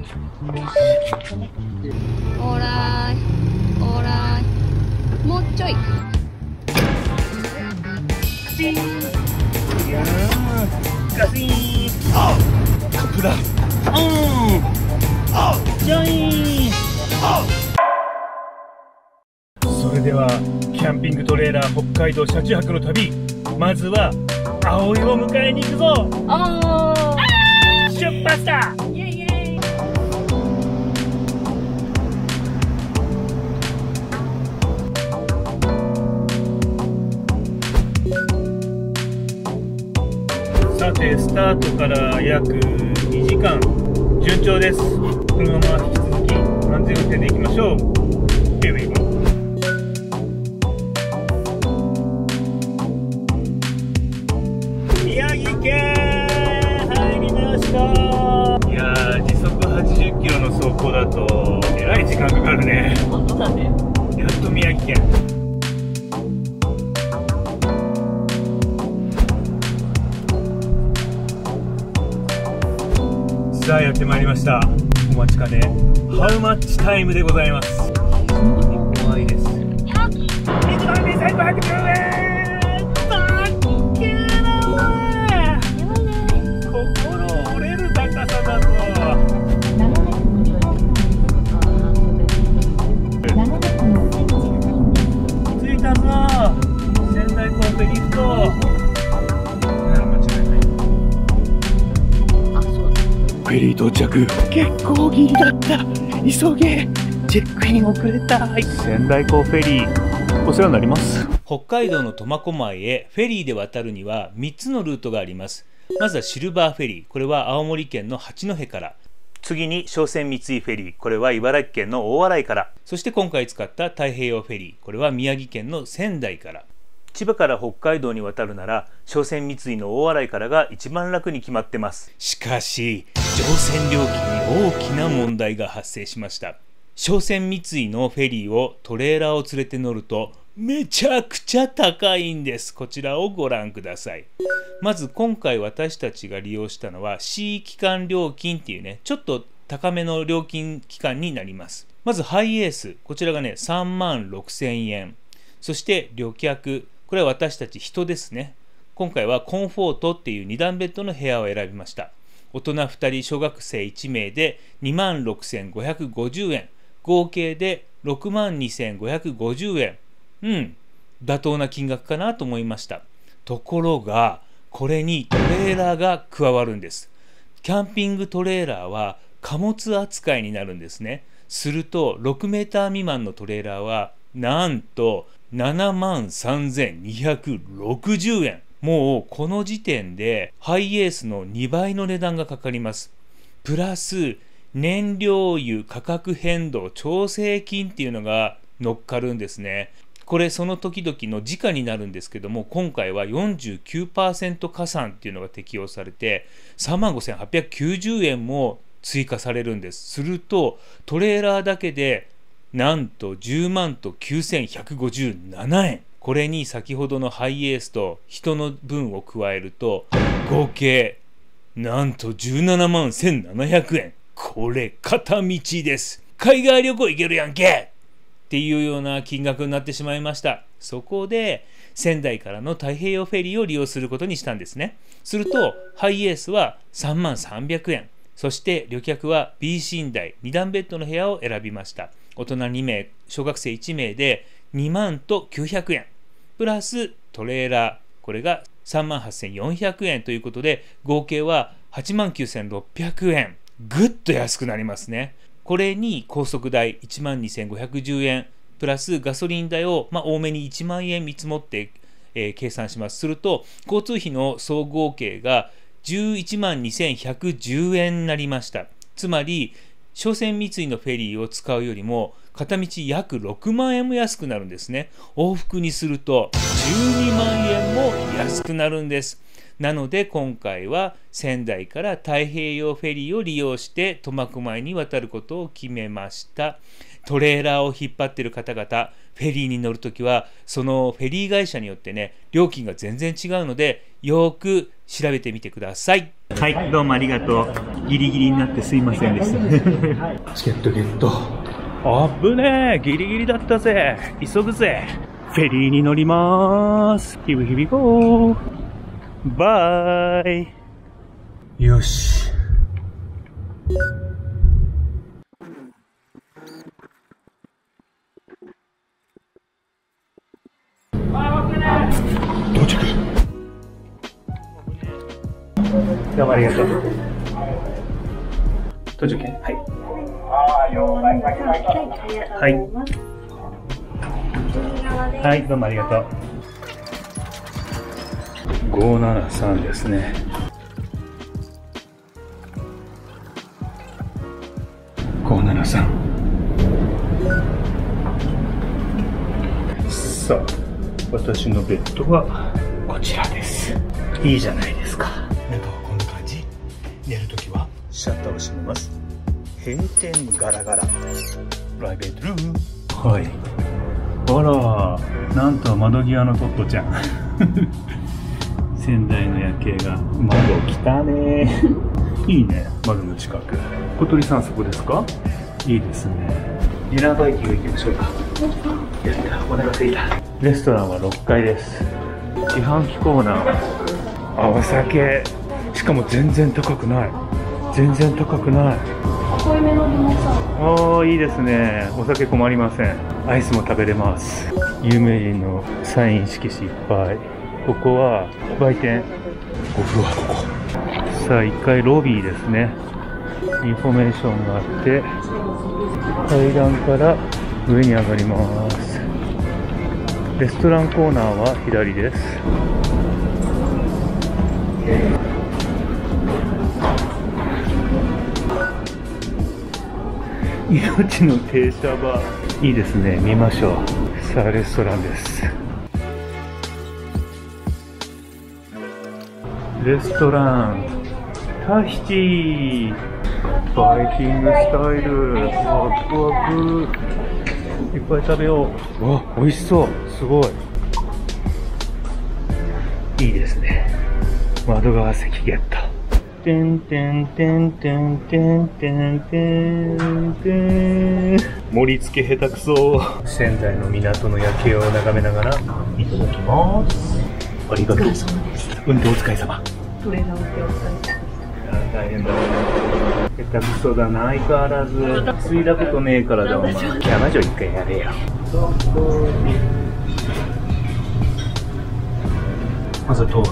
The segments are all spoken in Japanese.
オーライオーライ、もうちょい。 カチン、いやーガシーン、あカップだ、ジョイン。それではキャンピングトレーラー北海道車中泊の旅、まずは葵を迎えに行くぞ。出発だ。イエイイエイ。さてスタートから約2時間、順調です。このまま引き続き安全運転でいきましょう。Here we go。宮城県入りました。いやー、時速80キロの走行だとえらい時間かかるね。 本当だね。 やっと宮城県。さあやってまいりました。お待ちかねハウマッチタイムでございます。怖いです。12510円。心折れる高さだぞ。着いたぞ。仙台コンペリフト。フェリー到着。結構ギリだった。急げ。チェックイン遅れた。仙台港フェリーお世話になります。 北海道の苫小牧へフェリーで渡るには3つのルートがあります。まずはシルバーフェリー、これは青森県の八戸から。次に商船三井フェリー、これは茨城県の大洗から。そして今回使った太平洋フェリー、これは宮城県の仙台から。千葉から北海道に渡るなら商船三井の大洗からが一番楽に決まってます。しかし乗船料金に大きな問題が発生しました。商船三井のフェリーをトレーラーを連れて乗るとめちゃくちゃ高いんです。こちらをご覧ください。まず今回私たちが利用したのは C 期間料金っていうね、ちょっと高めの料金期間になります。まずハイエース、こちらがね36,000円。そして旅客、これは私たち人ですね。今回はコンフォートっていう2段ベッドの部屋を選びました。大人2人、小学生1名で26,550円。合計で62,550円。妥当な金額かなと思いました。ところが、これにトレーラーが加わるんです。キャンピングトレーラーは貨物扱いになるんですね。すると、6メーター未満のトレーラーは、なんと73,260円。もうこの時点でハイエースの2倍の値段がかかります。プラス燃料油価格変動調整金っていうのが乗っかるんですね。これその時々の時価になるんですけども、今回は 49% 加算っていうのが適用されて 35,890 円も追加されるんです。するとトレーラーだけでなんと10万と9,157円。これに先ほどのハイエースと人の分を加えると合計なんと17万1,700円。これ片道です。海外旅行行けるやんけっていうような金額になってしまいました。そこで仙台からの太平洋フェリーを利用することにしたんですね。するとハイエースは3万300円。そして旅客は B 寝台2段ベッドの部屋を選びました。大人2名、小学生1名で2万と900円。プラストレーラー、これが38,400円ということで、合計は89,600円。ぐっと安くなりますね。これに高速代12,510円、プラスガソリン代を多めに1万円見積もって、計算します。すると、交通費の総合計が112,110円になりました。つまり、商船三井のフェリーを使うよりも片道約6万円も安くなるんですね。往復にすると12万円も安くなるんです。なので今回は仙台から太平洋フェリーを利用して苫小牧に渡ることを決めました。トレーラーを引っ張っている方々、フェリーに乗るときはそのフェリー会社によってね、料金が全然違うのでよく調べてみてください。 はい、どうもありがとう。ギリギリになってすいませんでした。チケットゲット。あぶねえ、ギリギリだったぜ。急ぐぜ。フェリーに乗りまーす。ヒビヒビゴー。バイ。よし。到着。どうもありがとう。到着券。はい。はい。はい、どうもありがとう。573ですね。573。さあ、私のベッドはこちらです。いいじゃないですか。中はこんな感じ。寝るときはシャッターを閉めます。閉店ガラガラ。プライベートルーム。はい。あら、なんと窓際のトットちゃん。仙台の夜景が窓来たね。いいね、窓の近く。小鳥さんそこですか？いいですね。ディナーバイキング行きましょうか。やった、お腹すいた。レストランは6階です。自販機コーナー。あ、お酒。しかも全然高くない。全然高くない。濃いめのリモさん。ああ、いいですね。お酒困りません。アイスも食べれます。有名人のサイン色紙いっぱい。ここは売店。お風呂はここ。さあ、1階ロビーですね。インフォメーションがあって、階段から上に上がります。レストランコーナーは左です。命の停車場、いいですね。見ましょう。さあ、レストランです。レストランタヒチ、バイキングスタイル。ワクワク。いっぱい食べよう。わ、美味しそう。すごい。いいですね。窓側席ゲット。てんてんてんてんてんてんてんてん。盛り付け下手くそ。仙台の港の夜景を眺めながらいただきます。ありがとう。運転お疲れ様。 トレーナー運転お疲れ様でした。 大変だね。下手くそだな、相変わらず。ついだことねえからだ、お前。山城一回やれよ。まず豆腐。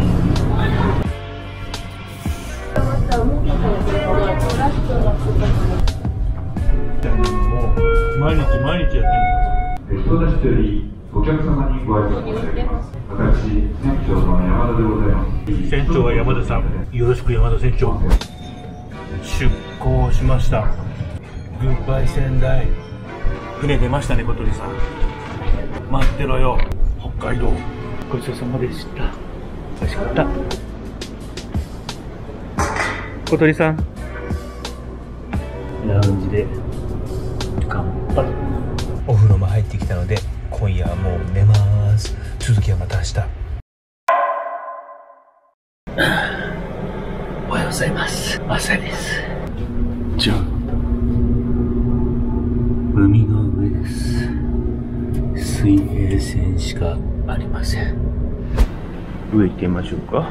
毎日やってんの。 人出してよりお客様にご挨拶申し上げます。私、船長の山田でございます。 船長は山田さん。よろしく山田船長。出港しました。グッバイ仙台。船出ましたね、小鳥さん。待ってろよ、北海道。ごちそうさまでした。美味しかった。小鳥さん、ラウンジで乾杯。お風呂も入ってきたので今夜はもう寝ます。続きはまた明日。おはようございます。朝です。じゃん。海の上です。水平線しかありません。上行ってみましょうか。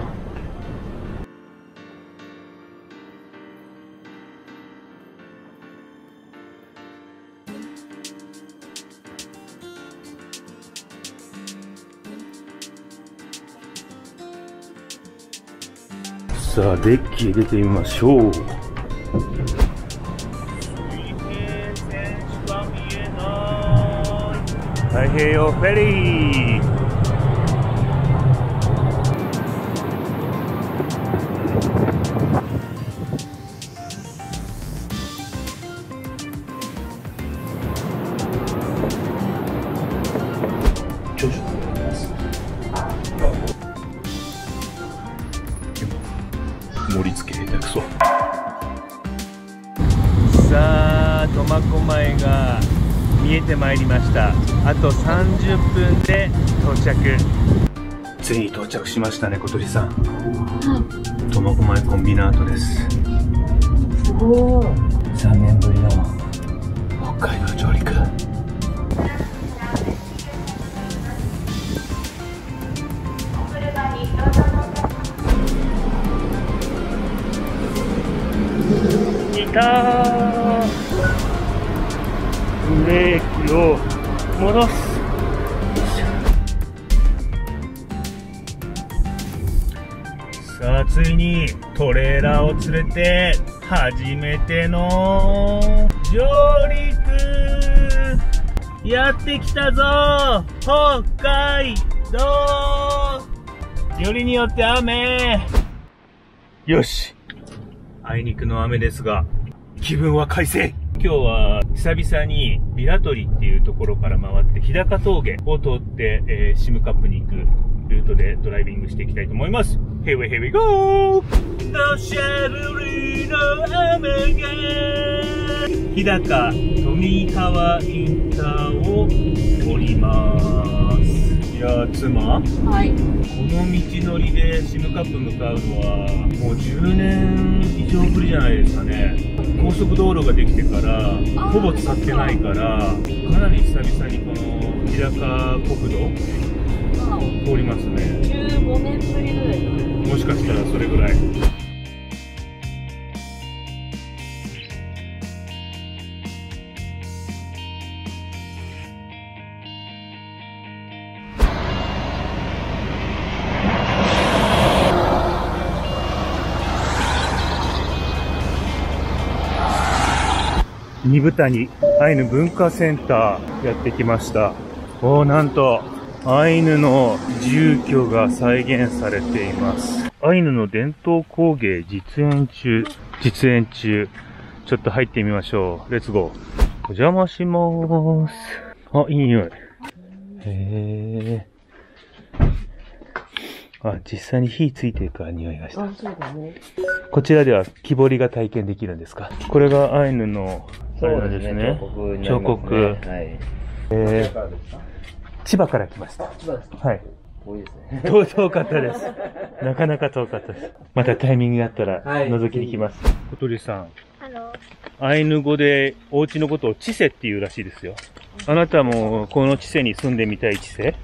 さあ、デッキへ出てみましょう。水平線しか見えない。太平洋フェリー。徐々になります。盛り付け下手くそ。さあ、苫小牧が見えてまいりました。あと30分で到着。 ついに到着しましたね、小鳥さん。 は苫小牧コンビナートです。 い。すごい。 3年ぶりの北海道上陸。いたー。ブレーキを戻す。さあ、ついにトレーラーを連れて初めての上陸やってきたぞ、北海道。よりによって雨。よし、あいにくの雨ですが気分は快晴。今日は久々にビラトリっていうところから回って日高峠を通って、シムカップに行くルートでドライビングしていきたいと思います。Here we go! 土砂降りの雨が日高富川インターを降ります。いやー、妻、 はい。 この道のりでシムカップ向かうのはもう10年以上ぶりじゃないですかね。高速道路ができてからほぼ使ってないから、かなり久々にこの日高国道通りますね。 15年ぶりぐらい。 もしかしたらそれぐらい。二部谷アイヌ文化センターやってきました。おー、なんとアイヌの住居が再現されています。アイヌの伝統工芸実演中。ちょっと入ってみましょう。レッツゴー。お邪魔しまーす。あ、いい匂い。へー。あ、実際に火ついていく匂いがした。 あ、そうだね。 こちらでは木彫りが体験できるんですか？これがアイヌの、 そうですね。 彫刻。 はい。 千葉から来ました。 千葉ですか？ はい。 多いですね。 遠かったです。なかなか遠かったです。またタイミングがあったら覗きに来ます。小鳥さん。アイヌ語でお家のことをチセっていうらしいですよ。あなたもこのチセに住んでみたいチセ？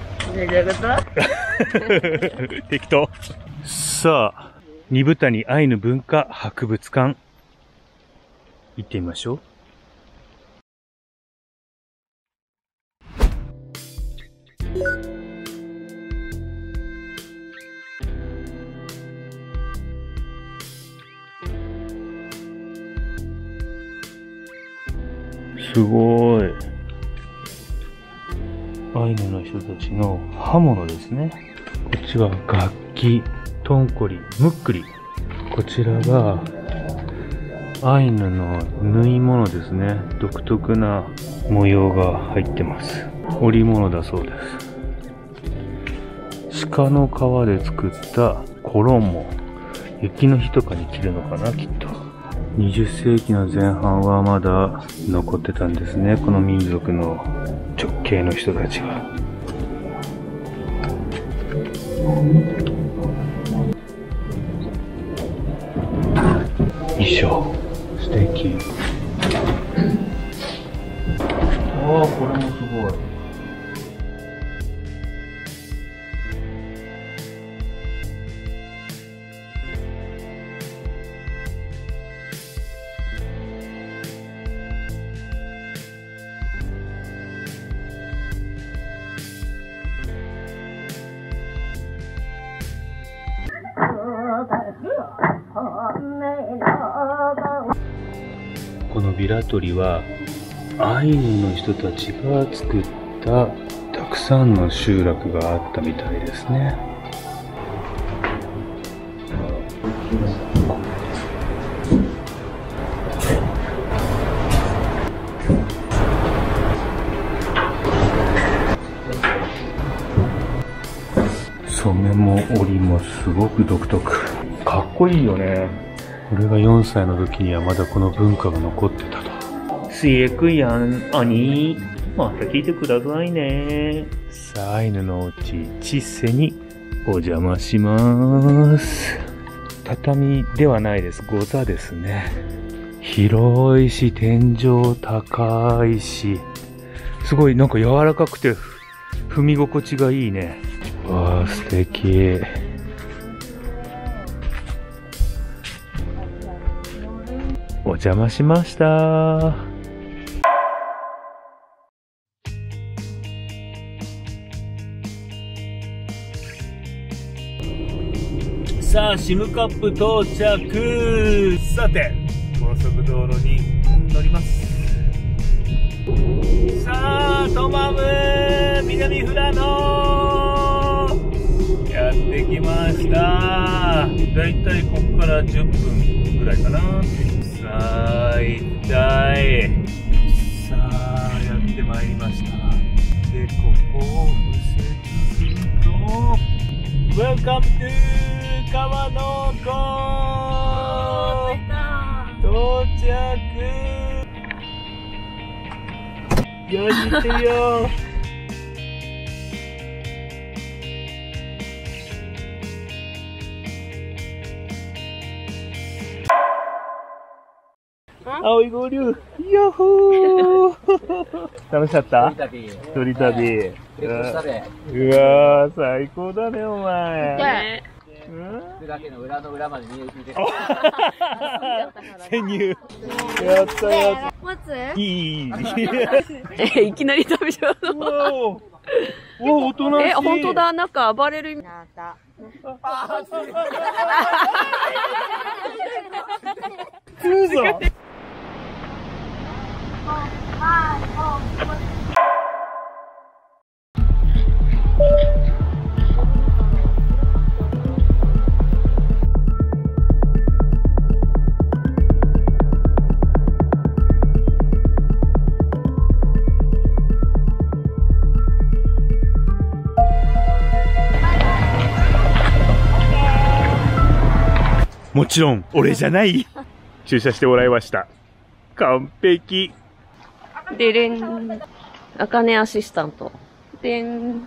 適当。さあ、二部谷アイヌ文化博物館行ってみましょう。すごい。アイヌの人たちの刃物ですね。こっちは楽器、トンコリ、ムックリ。こちらがアイヌの縫い物ですね。独特な模様が入ってます。織物だそうです。鹿の皮で作った衣。雪の日とかに着るのかな、きっと。20世紀の前半はまだ残ってたんですね。この民族の直系の人たちが。衣装素敵。ああ、これもすごい。このビラトリはアイヌの人たちが作ったたくさんの集落があったみたいですね。染めも織りもすごく独特。かっこいいよね。俺が4歳の時にはまだこの文化が残ってたと。すえくやん、兄。また聞いてくださいね。さあ、アイヌのお家、チッセにお邪魔します。畳ではないです。ゴザですね。広いし、天井高いし、すごいなんか柔らかくて踏み心地がいいね。わあ、素敵。お邪魔しました。さあ、シムカップ到着。さて、高速道路に乗ります。さあ、トマム南富良野やってきました。だいたいここから10分ぐらいかな。さあ、行きたい。さあ、やってまいりました。で、ここを右折すると Welcome to 川の湖到着。よし、行ってみよう。青い合流。ヤッホー。楽しかった？一人旅。うわー、最高だね、お前。 崖の裏の裏まで見て潜入。やったやった。 待つ？ いい。 いきなり食べちゃうの。 お、大人しい。 本当だ、なんか暴れる。 食うぞ。もちろん俺じゃない。駐車してもらいました。完璧。 でれん。あかねアシスタント。でん。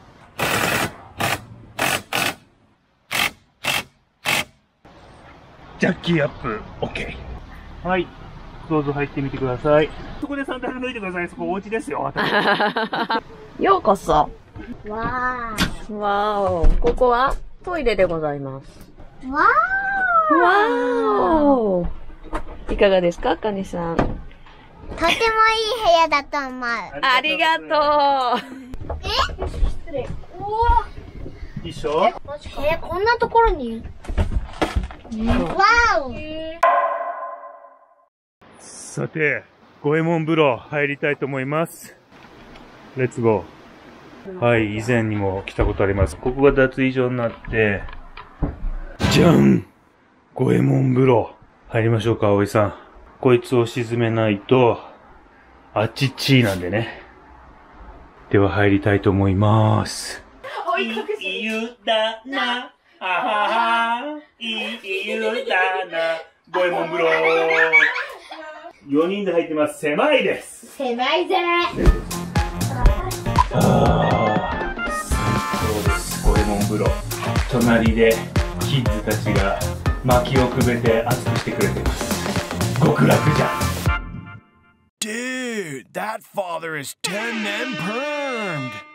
ジャッキーアップ OK。はい、どうぞ入ってみてください。そこでサンダル脱いでください。そこお家ですよ。 ようこそ。 わー。 わお。ここはトイレでございます。 わわお。いかがですか、かねさん。 ー。とてもいい部屋だと思う。 ありがとう。 失礼。うわいいっしょ？ こんなところに。わお。 さて、五右衛門風呂入りたいと思います。レッツゴー。はい、以前にも来たことあります。ここが脱衣所になって、じゃん！五右衛門風呂。入りましょうか、葵さん。こいつを沈めないと、あっちっちーなんでね。では入りたいと思います。いい湯だな、あはは、いい湯だな、五右衛門風呂。4人で入ってます。狭いです。 狭いぜ。 最高です。五右衛門風呂。隣でキッズたちが薪をくべて熱くしてくれてます。極楽じゃ。 Dude, that father is 10 and permed.